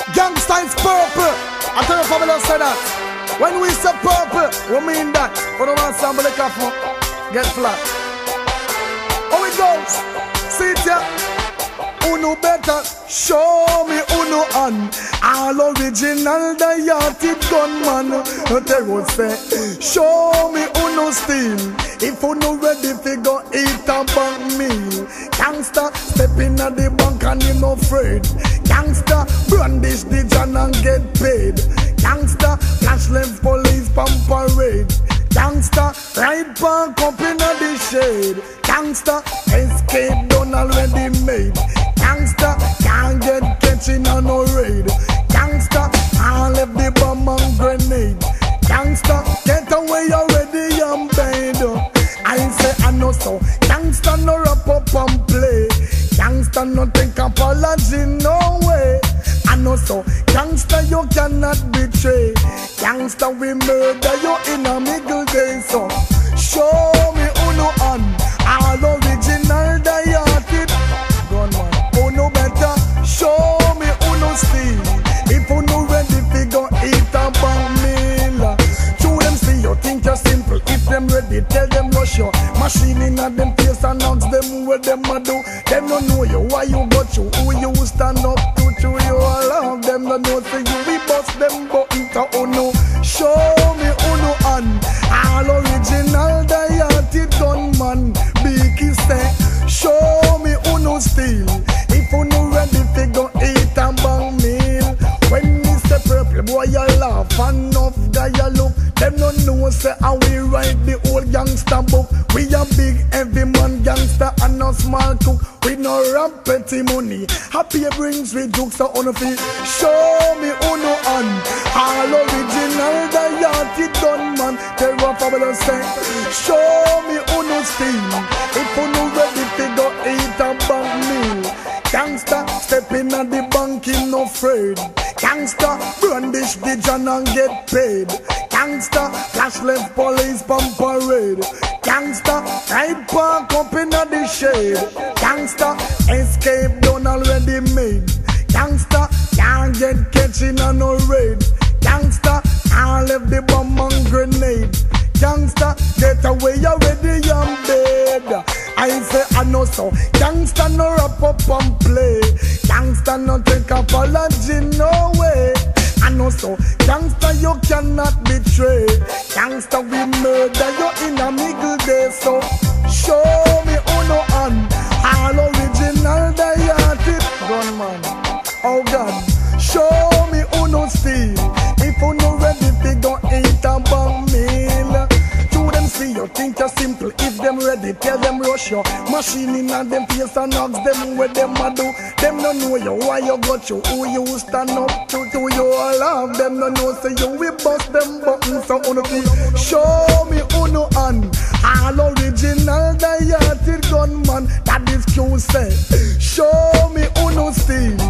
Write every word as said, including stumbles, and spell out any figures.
Gangsta is purple. I tell you family say that. When we say purple, we mean that. We don't want to sample the coffee. Get flat. How it goes? See it here. Uno better show me uno on. All original diatic gunman. Terror say, show me uno steel. If uno ready fi go eat a bank meal. Gangsta step in at the bank and him no afraid. Gangsta brandish the jan and get paid. Gangsta flash left police pump parade. Gangsta ride park up in the shade. Gangsta escape done already made. Gangsta can't get catching on no raid. Gangsta I left the bomb and grenade. Gangsta get away already and paid. I say I know so. Gangsta no wrap up and play. Gangsta no take apology no way. I know so. Gangsta you cannot betray. Gangsta we murder you in a middle day. So show me uno on. All original diatic gunman. Uno better show me uno steal. If uno ready fi go eat a bang meal. Show them see you think you're simple. If them ready tell them rush you. Machine in a them face and ask them what them a do. Them don't know you why you got you. Who you stand up to to you all love. Them don't know say you we bust them button to uno. Show me uno on. All original diatic gunman. Biggie say show me uno steal. If uno ready fi go eat a bang meal. When me say purple boy you laugh and enough guy you look. Them no know say how we write the old gangster book. We a big heavy man gangster and no small cook. We no rap petty money. Happy brings we jokes so uno fi show me uno on. All original diatic gunman. Tell what fabulous say. Show me uno steal. If uno ready fi go eat a bang meal. Gangsta step in at the bank him no afraid. Gangsta brandish the jan and get paid. Gangsta flash left police pump parade. Gangsta ride park up in the shade. Gangsta escape done already made. Gangsta can't get catching on no raid. Gangsta I left the bomb and grenade. Gangsta get away already and dead. I say I know so. Gangsta no wrap up and play. Gangsta no take apology no way. I know so. Gangsta you cannot betray. Gangsta we murder you in a middle day. So show me uno on. All original diatic gunman. Oh God. Show me uno steal. If uno ready fi go eat a bang meal. To them see you think you're simple. If them ready tell them rush you. Machine in a them face and ask them what them a do. Them don't know you why you got you. Who you stand up to to you all love. Them don't know say you we bust them buttons. So uno fi show me uno on. All original diatic gunman. That is Q say. Show me uno steal.